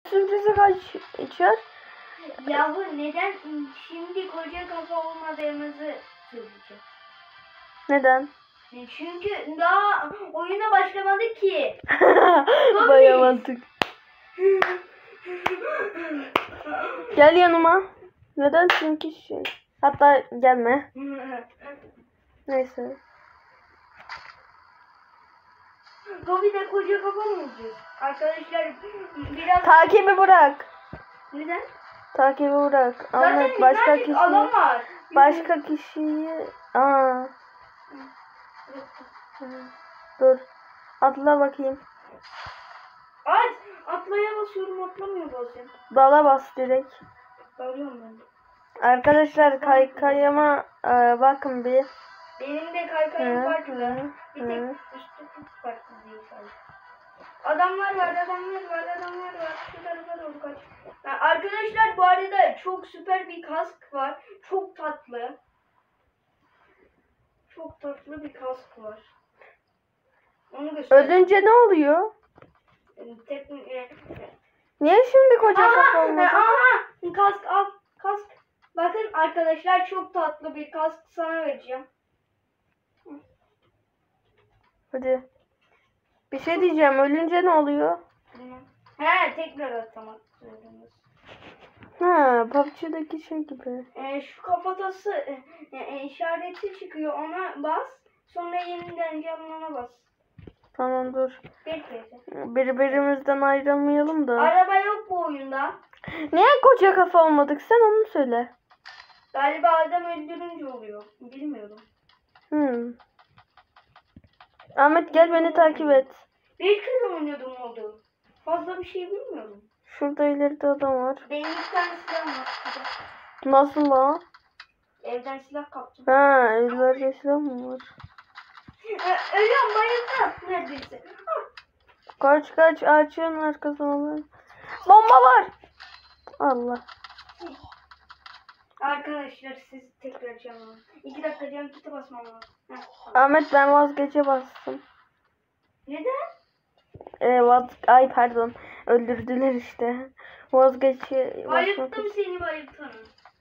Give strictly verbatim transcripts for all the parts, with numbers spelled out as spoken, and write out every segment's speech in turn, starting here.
sürprizi kaç içer? Ya bu neden şimdi koca kafa olmadığımızı söyleyeceğim. Neden? Çünkü daha oyuna başlamadı ki. Bayağı mantık. Gel yanıma. Neden? Çünkü şey. Hatta gelme. Neyse. Bobby de koca kafa mı olacak? Arkadaşlar biraz... Takibi bırak. Neden? Takibi bırak. Zaten Ahmet başka kişi. adam var. Başka kişiyi. Aa. Dur. Atla bakayım. At. Atlaya basıyorum, atlamıyor bazen. Dala bas direkt. Dalıyorum ben. Arkadaşlar kaykayıma e, bakın bir. Benim de kaykayım farklı. Bir tek üstü farklı değil sadece. Adamlar var, adamlar var, adamlar var. Şu tarafa doğru kaç. Yani arkadaşlar bu arada çok süper bir kask var. Çok tatlı. Çok tatlı bir kask var. Onu göstereyim. Ölünce ne oluyor? Tek, e, Niye şimdi koca kafa olmadı? Aha! Kask al. Kask. Bakın arkadaşlar çok tatlı bir kask sana vereceğim. Hadi. Bir şey diyeceğim. Ölünce ne oluyor? He tekrar atlamak zorundayız. Ha, P U B G'deki şey gibi. E, şu kafatası e, e, işareti çıkıyor, ona bas. Sonra yeniden canlana bas. Tamam dur. Bekle. Birbirimizden ayrılmayalım da. Araba yok bu oyunda. Niye koca kafa olmadık? Sen onu söyle. Galiba adam öldürünce oluyor. Bilmiyorum. Hmm. Ahmet gel beni takip et. Bir kere oynuyordum oldu. Fazla bir şey bilmiyorum. Şurada ileride adam var. Benim bir tane silahım var. Nasıl lan? Evden silah kaptım. Ha, evlerde silah mı var? Ee, ölüyorum, bayıldım neredeyse. Kaç kaç, ağaçın arkasına var. Bomba var. Allah. Arkadaşlar siz tekrar canlanın. İki dakika can kiti basmam lazım. Heh, tamam. Ahmet ben vazgeçe bastım. Neden? Ee, vaz Ay pardon. Öldürdüler işte. Vazgeçe basmak. Bayılttım seni, bayılttım.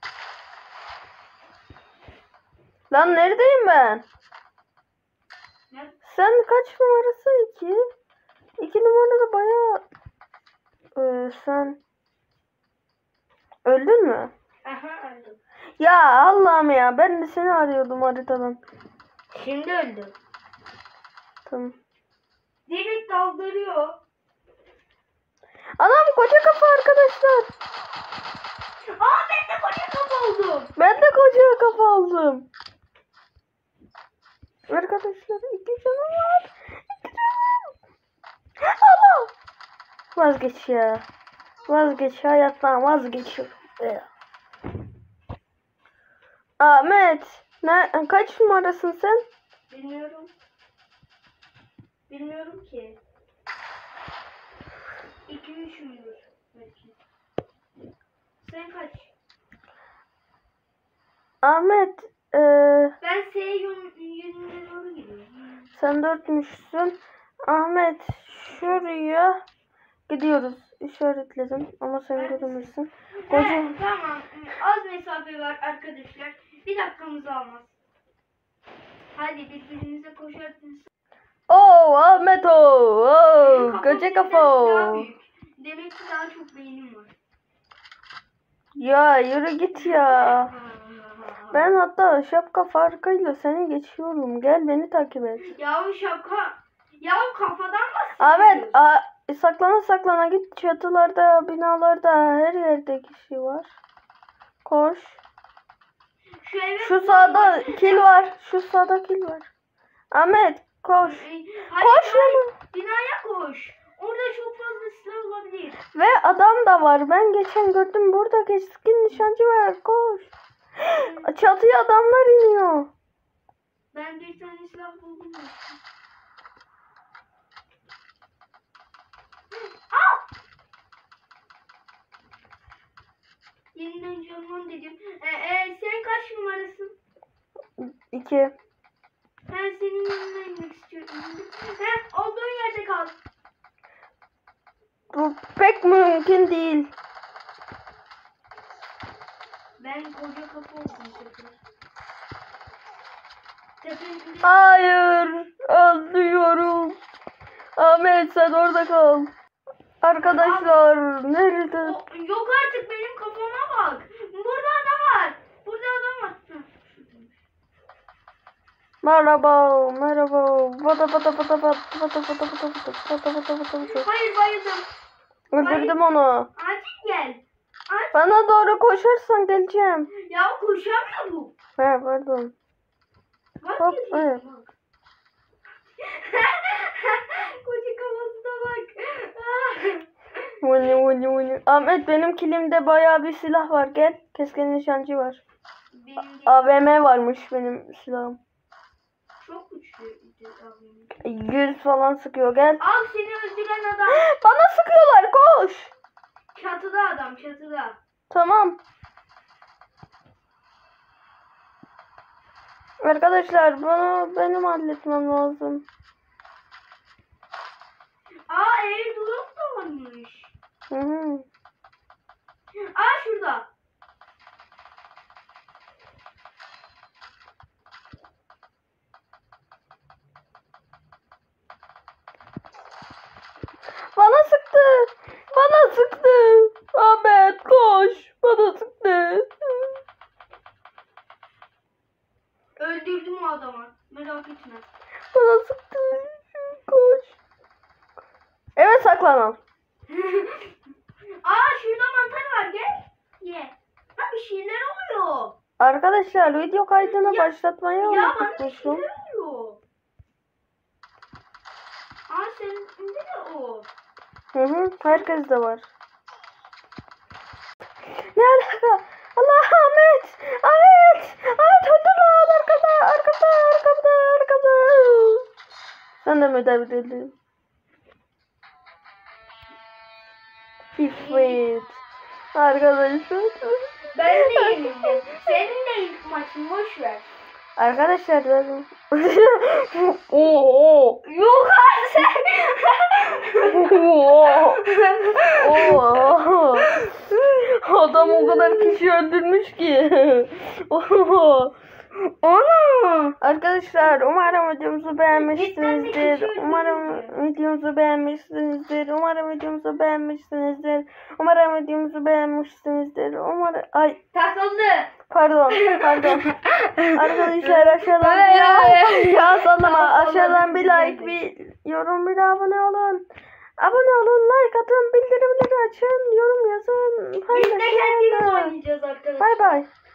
Lan neredeyim ben? Ne? Sen kaç numarası iki? İki numarada bayağı... Ee, sen... Öldün mü? Aha öldüm. Ya Allah'ım ya, ben de seni arıyordum haritadan. Şimdi öldüm. Tamam. Direkt daldırıyor. Anam koca kafa arkadaşlar. Aa ben de koca kafa oldum. Ben de koca kafa oldum. Arkadaşlar iki canım var. İki canım. Allah. Vazgeç ya. Vazgeç, hayattan vazgeçiyorum. Ya. Ahmet. Ne, kaç numarasın sen? Bilmiyorum. Bilmiyorum ki. iki üç müdür? Belki. Sen kaç? Ahmet. E, Ben S yön, yönüne doğru gidiyorum. sen dörtmüşsün. Ahmet şuraya gidiyoruz. İşaretledim ama sen göremezsin. Koca... He, tamam. Az mesafe var arkadaşlar. Bir dakikamızı almaz. Hadi birbirinize koşarsınız. Oo Ahmet o. Oo, Kafam koca senden kafa. daha büyük. Demek ki daha çok beynim var. Ya yürü git ya. Ben hatta şapka farkıyla seni geçiyorum. Gel beni takip et. Ya şaka. Ya kafadan bahsediyorsun. Ahmet a, saklana saklana git, çatılarda, binalarda, her yerde kişi var. Koş. Şu, eve Şu sağda kil var. Şu sağda kil var. Ahmet koş. Hayır, Koş hayır. yana. Binaya koş. Orada çok fazla silah olabilir. Ve adam da var. Ben geçen gördüm. Burada keskin nişancı var. Koş. Çatıya adamlar iniyor. Ben bir tane silah buldum. Al! Yeniden canlan dedim. Ee, e, sen kaç numarasın? İki. Ben senin yanına inmek istiyorum. He, olduğun yerde kal. bu pek mümkün değil. Ben koca kapı oldum tekrar. Tepenize. Hayır. Öldürüyorum. Ahmet sen orada kal. Arkadaşlar nerede? O, yok artık benim kafama bak. Burada adam var. Burada adam var. Hı. Merhaba, merhaba. Bata bata bata bata bata bata bata bata bata bata bata bata. Hayır bayıldım. Öldürdüm onu. Acil gel. Acil. Bana doğru koşarsan geleceğim. Ya koşamıyor bu. He pardon. Bak Hop, geliyor, evet. bak. Koca kafasına bak. Vuni vuni vuni. Ahmet benim kilimde bayağı bir silah var. Gel. Keskin nişancı var. Benim de A V M varmış benim silahım. çok güçlü abim. Yüz falan sıkıyor. Gel. Al seni öldüren adam. Bana sıkıyorlar. Koş. Çatıda adam çatıda. Tamam. Arkadaşlar bunu benim halletmem lazım. Aa airdrop da varmış. Hı hı. Aa şurada. Bana sıktı. Bana sıktı. Ahmet koş. Bana sıktı. Öldürdüm o adamı. Merak etme. Bana sıktı. Koş. Evet saklanalım. Aa şurada mantar var gel. Ye. Ha bir şeyler oluyor. Arkadaşlar video kaydını Ya- başlatmayı Ya bana bir unutmuşum. şeyler oluyor. Aa senin de o. Hı hı. Herkes de var. Ne alaka? Allah Ahmet! Ahmet! Ahmet öldürme! Arkada! Arkada! Arkada! Arkada! Sen de mi devredin? Evet. Arkadaşlar. Ben de yenildim. Senin de ilk maçın boş ver. Arkadaşlar ben... Oo. Yok artık. Oo. Oo. Adam o kadar kişi öldürmüş ki. Oo. Ana. Arkadaşlar umarım videomuzu beğenmişsinizdir. Umarım videomuzu beğenmişsinizdir. Umarım videomuzu beğenmişsinizdir. Umarım videomuzu beğenmişsinizdir. Umarım ay Takıldı. pardon pardon. Arkadaşlar aşağıdan bir ya sallama aşağıdan bir like bir yorum bir abone olun. Abone olun, like atın, bildirimleri açın, yorum yazın. Biz de kendimiz Paylaşın. oynayacağız arkadaşlar. Bay bay.